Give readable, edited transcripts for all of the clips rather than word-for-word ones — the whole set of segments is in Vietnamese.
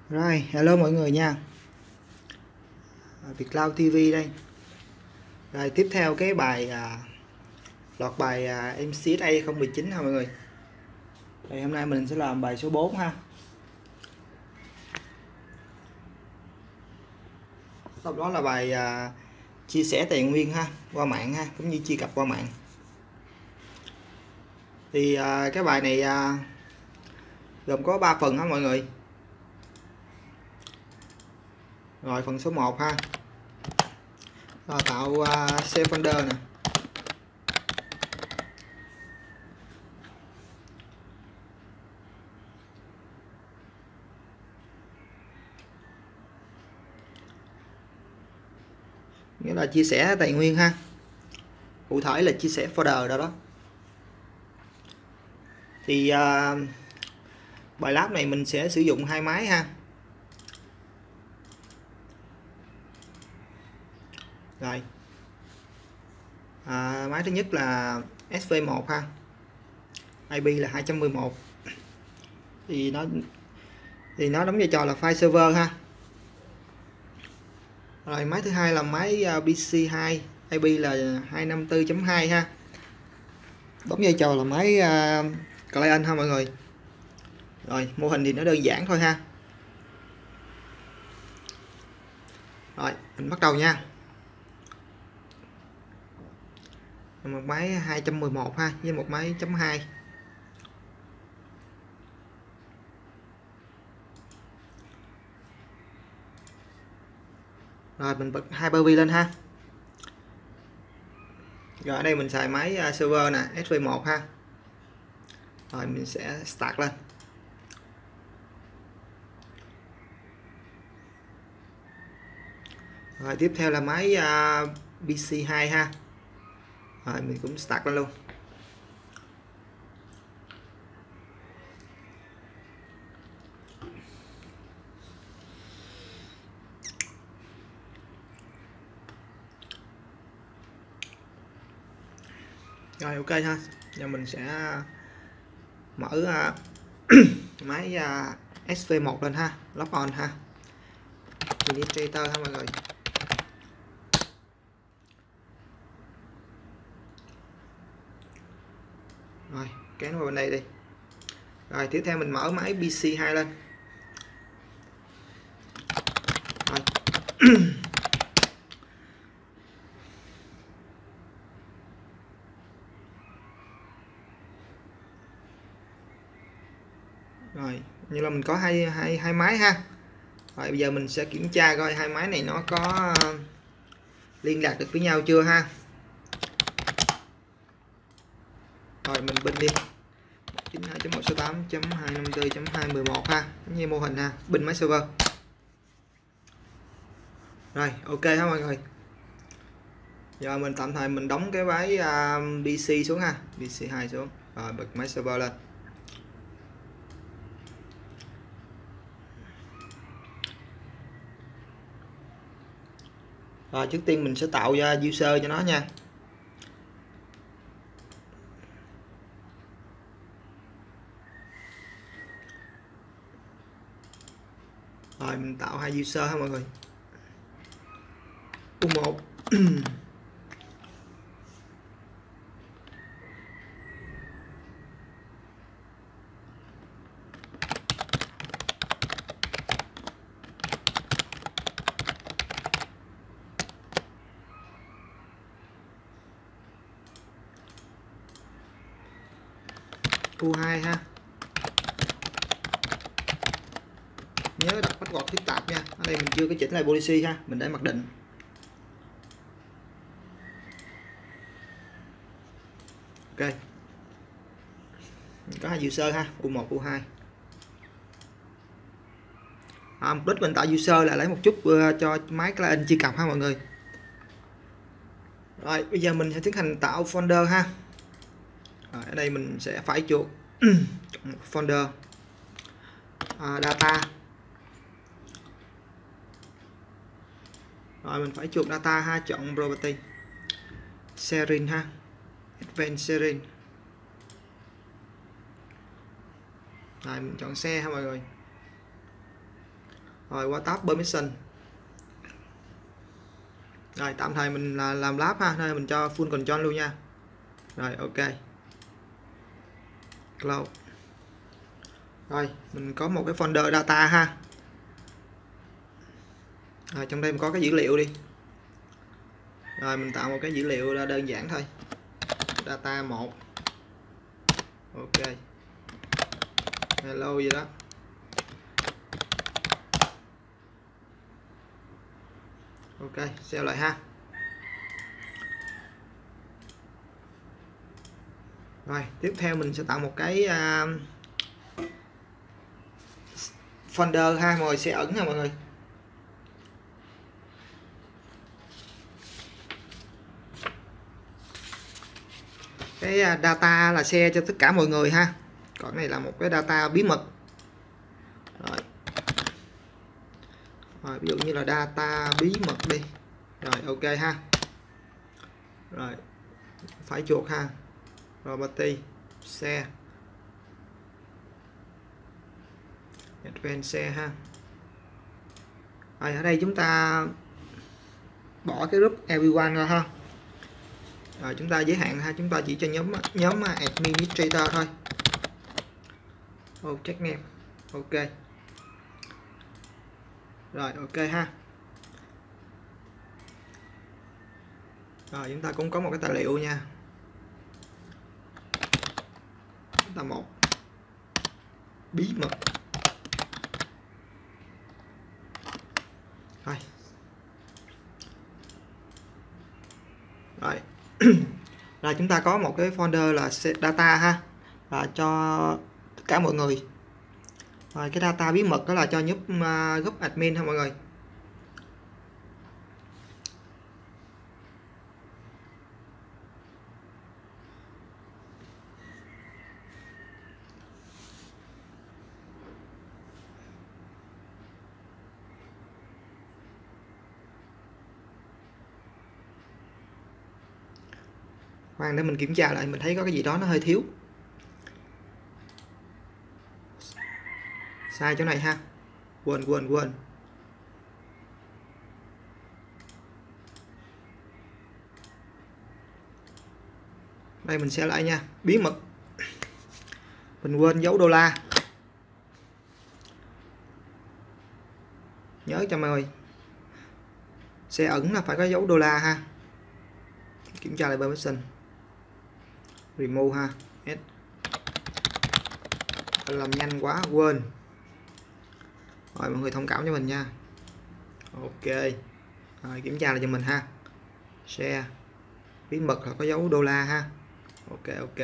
Rồi, hello mọi người nha. Vietcloud TV đây. Rồi tiếp theo cái bài loạt bài MCSA 2019 ha mọi người. Thì hôm nay mình sẽ làm bài số 4 ha. Sau đó là bài chia sẻ tài nguyên ha, qua mạng ha, cũng như truy cập qua mạng. Thì cái bài này gồm có 3 phần ha mọi người. Rồi phần số 1 ha. Là tạo save folder nè. Nghĩa là chia sẻ tài nguyên ha. Cụ thể là chia sẻ folder đó. Thì bài lab này mình sẽ sử dụng 2 máy ha. Rồi máy thứ nhất là SV1 ha, IP là 211, thì nó đóng vai trò là file server ha. Rồi máy thứ hai là máy PC2, IP là 254.2 ha, đóng vai trò là máy client ha mọi người. Rồi mô hình thì nó đơn giản thôi ha. Rồi mình bắt đầu nha. Một máy 211 ha, với một máy chấm 2. Rồi mình bật Hyper-V lên ha. Rồi ở đây mình xài máy server nè, SV1 ha. Rồi mình sẽ start lên. Rồi tiếp theo là máy PC2 ha. Rồi mình cũng start lên luôn. Rồi ok ha. Giờ mình sẽ mở máy SV1 lên ha, log on ha, administrator ha mọi người. Rồi kéo nó vào bên đây đi. Rồi tiếp theo mình mở máy PC2 lên. Rồi. Rồi như là mình có hai máy ha. Rồi bây giờ mình sẽ kiểm tra coi hai máy này nó có liên lạc được với nhau chưa ha. Rồi mình bin đi 92.168.254.211 ha, như mô hình ha, bin máy server. Rồi ok ha mọi người. Giờ mình tạm thời mình đóng cái máy PC xuống ha, PC2 xuống. Rồi bật máy server lên. Rồi trước tiên mình sẽ tạo ra user cho nó nha. Rồi mình tạo 2 user ha mọi người. U1 U2 ha. Nhớ đặt bắt gọt phức tạp nha. Ở đây mình chưa có chỉnh lại policy ha, mình để mặc định. Ok. Mình có 2 user ha, U1, U2. Mục đích mình tạo user là lấy một chút cho máy client truy cập ha mọi người. Rồi bây giờ mình sẽ tiến hành tạo folder ha. Rồi, ở đây mình sẽ phải chuột folder data. Rồi mình phải chuột data ha, chọn property sharing ha, advanced sharing. Rồi mình chọn xe ha mọi người. Rồi qua tab permission. Rồi tạm thời mình làm lab ha, nên mình cho full control luôn nha. Rồi ok. Close. Rồi mình có một cái folder data ha. Rồi trong đây mình có cái dữ liệu đi. Rồi mình tạo một cái dữ liệu ra đơn giản thôi. Data 1. Ok. Hello gì đó. Ok, save lại ha. Rồi, tiếp theo mình sẽ tạo một cái folder ha, mọi người sẽ ẩn nha mọi người. Cái data là share cho tất cả mọi người ha. Còn này là một cái data bí mật. Rồi, ví dụ như là data bí mật đi. Rồi ok ha. Rồi phải chuột ha. Property share. Advanced share ha. Rồi ở đây chúng ta bỏ cái group everyone ra ha. Rồi chúng ta giới hạn ha, chúng ta chỉ cho nhóm administrator thôi. Check name. Ok. Rồi ok ha. Rồi chúng ta cũng có một cái tài liệu nha. Chúng ta một bí mật. Rồi. Rồi. Rồi chúng ta có một cái folder là data ha, là cho tất cả mọi người. Rồi cái data bí mật đó là cho giúp group admin ha mọi người. Khoan để mình kiểm tra lại, mình thấy có cái gì đó nó hơi thiếu. Sai chỗ này ha. Quên. Đây mình sẽ lại nha. Bí mật. Mình quên dấu đô la. Nhớ cho mọi người. Xe ẩn là phải có dấu đô la ha. Kiểm tra lại permission. Remove ha. S. Làm nhanh quá quên. Rồi mọi người thông cảm cho mình nha. Ok. Rồi kiểm tra lại cho mình ha. Share. Bí mật là có dấu đô la ha. Ok.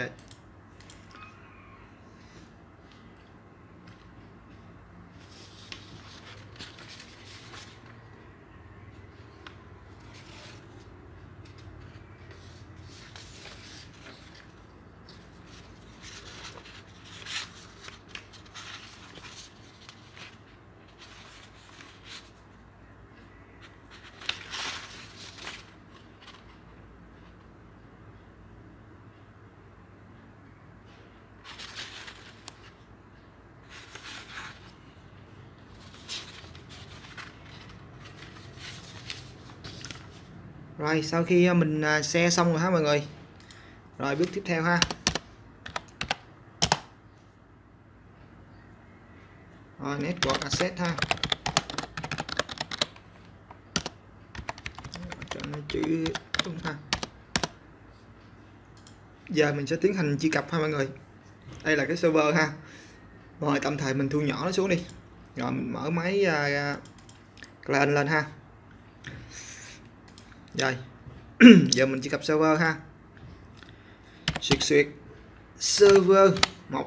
Rồi sau khi mình share xong rồi ha mọi người. Rồi bước tiếp theo ha. Rồi network access ha. Cho nó chữ đúng ha. Giờ mình sẽ tiến hành truy cập ha mọi người. Đây là cái server ha. Rồi tạm thời mình thu nhỏ nó xuống đi. Rồi mình mở máy client lên ha. Rồi giờ mình truy cập server ha. Xuyệt server 1.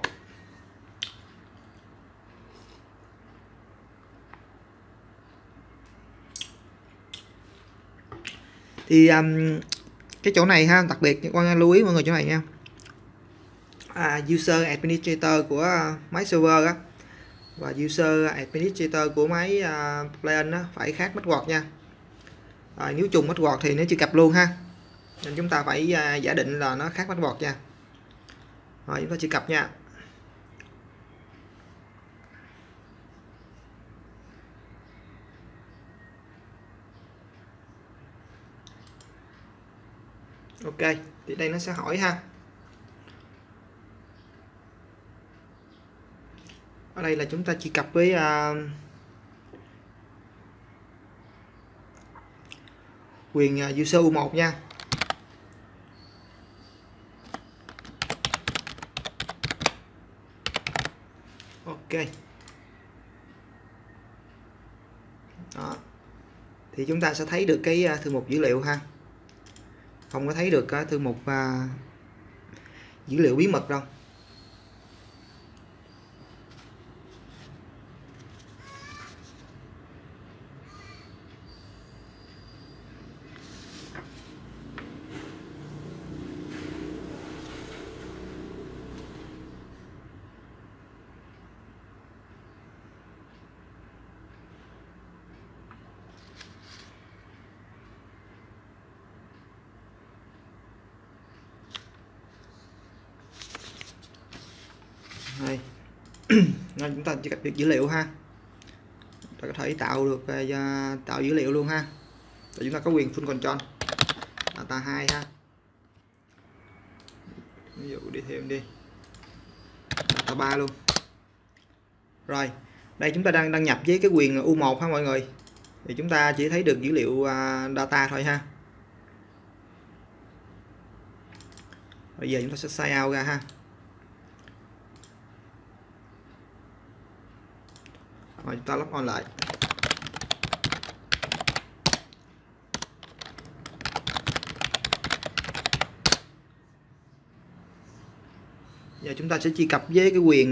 Thì cái chỗ này ha, đặc biệt quan lưu ý mọi người chỗ này nha. User administrator của máy server á và user administrator của máy client á phải khác password nha. Nếu trùng password thì nó truy cập luôn ha, nên chúng ta phải giả định là nó khác password nha. Rồi chúng ta truy cập nha. Ok, thì đây nó sẽ hỏi ha. Ở đây là chúng ta truy cập với quyền user U1 nha. Ok. Đó. Thì chúng ta sẽ thấy được cái thư mục dữ liệu ha. Không có thấy được cái thư mục dữ liệu bí mật đâu. Đây. Nên chúng ta chỉ cập nhật dữ liệu ha. Chúng ta có thể tạo được tạo dữ liệu luôn ha. Và chúng ta có quyền full control data 2 ha. Ví dụ đi thêm đi data 3 luôn. Rồi đây chúng ta đang đăng nhập với cái quyền U1 ha mọi người. Thì chúng ta chỉ thấy được dữ liệu data thôi ha. Bây giờ chúng ta sẽ sign out ra ha. Rồi chúng ta log on lại. Giờ chúng ta sẽ truy cập với cái quyền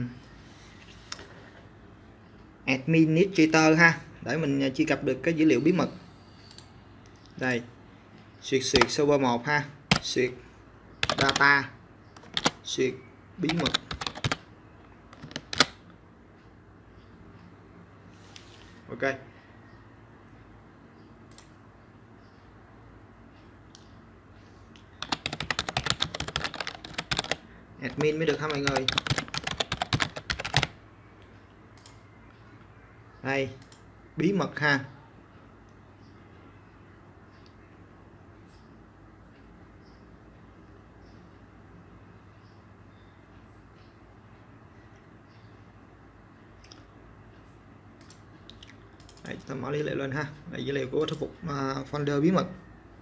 administrator ha, để mình truy cập được cái dữ liệu bí mật. Đây, duyệt server 1 ha, duyệt data, duyệt bí mật. Ok. Admin mới được ha mọi người. Đây, bí mật ha. Đây, chúng ta mở dữ liệu lên ha. Đây, dữ liệu của thư mục folder bí mật.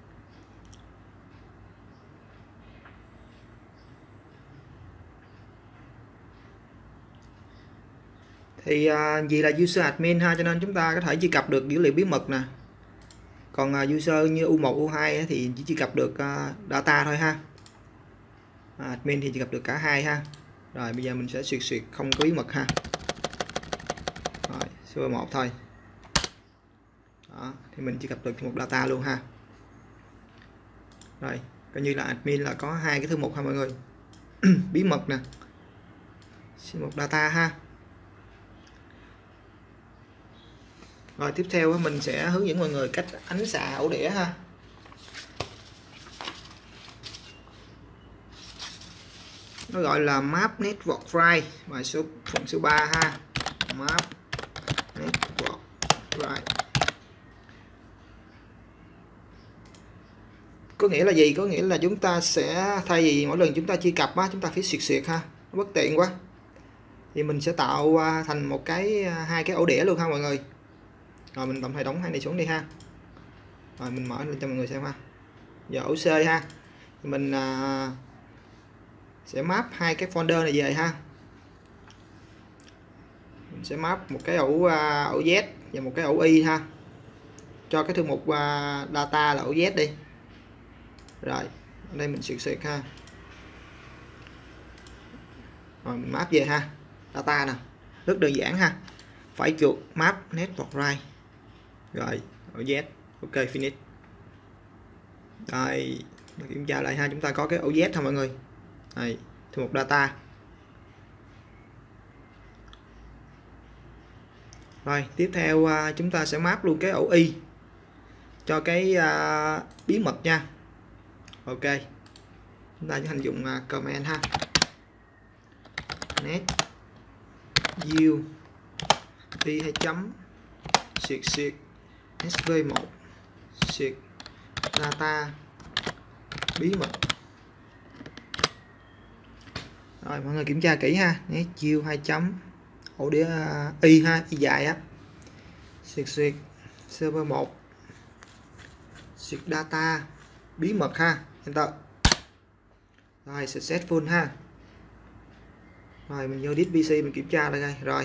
Thì vì là user admin ha, cho nên chúng ta có thể truy cập được dữ liệu bí mật nè. Còn user như U1, U2 thì chỉ truy cập được data thôi ha. Admin thì truy cập được cả hai ha. Rồi bây giờ mình sẽ duyệt không có bí mật ha. Rồi, server 1 thôi. Đó, thì mình truy cập được một data luôn ha. Rồi, coi như là admin là có hai cái thư mục ha mọi người. Bí mật nè, một data ha. Rồi tiếp theo mình sẽ hướng dẫn mọi người cách ánh xạ ổ đĩa ha. Nó gọi là Map Network Drive, bài phần số 3 ha. Map Network Drive. Có nghĩa là gì? Có nghĩa là chúng ta sẽ thay vì mỗi lần chúng ta truy cập chúng ta phải xuyệt ha, nó bất tiện quá. Thì mình sẽ tạo thành một cái hai cái ổ đĩa luôn ha mọi người. Rồi mình tạm thời đóng hai này xuống đi ha. Rồi mình mở lên cho mọi người xem ha. Giờ ổ C ha. Mình sẽ map hai cái folder này về ha. Mình sẽ map một cái ổ Z và một cái ổ Y ha. Cho cái thư mục data là ổ Z đi. Rồi, ở đây mình xuyệt ha. Rồi mình map về ha. Data nè. Rất đơn giản ha. Phải chuột map network right. Rồi, ổ Z. Ok, finish. Đây, kiểm tra lại ha, chúng ta có cái ổ Z thôi mọi người. Đây, thư mục data. Rồi, tiếp theo chúng ta sẽ map luôn cái ổ Y cho cái bí mật nha. Ok. Chúng ta sẽ dùng comment ha. Net view y 2 chấm xuyệt sv1 xuyệt data bí mật. Rồi mọi người kiểm tra kỹ ha, nhé chiêu 2 chấm ổ đĩa y ha, y dài á, xuyệt server 1, xuyệt data bí mật ha, enter. Rồi successful ha. Rồi mình vô disk PC mình kiểm tra đây. Rồi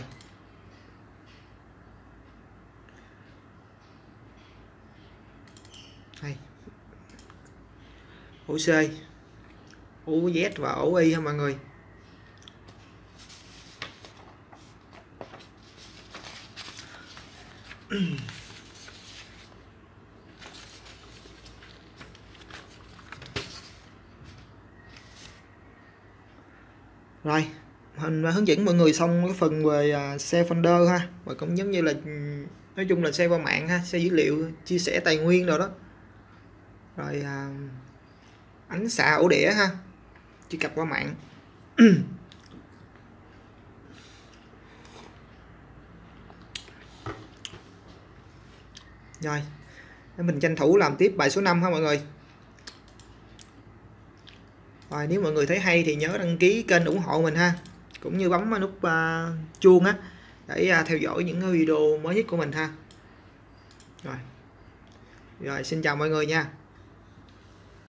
đây, ổ C, ổ Z và ổ Y ha mọi người. Rồi mình hướng dẫn mọi người xong cái phần về share folder ha, và cũng giống như là nói chung là share qua mạng ha, share dữ liệu, chia sẻ tài nguyên rồi đó. Rồi ánh xạ ổ đĩa ha, truy cập qua mạng. Rồi mình tranh thủ làm tiếp bài số 5 ha mọi người. Rồi nếu mọi người thấy hay thì nhớ đăng ký kênh ủng hộ mình ha, cũng như bấm nút chuông á để theo dõi những video mới nhất của mình ha. Rồi xin chào mọi người nha.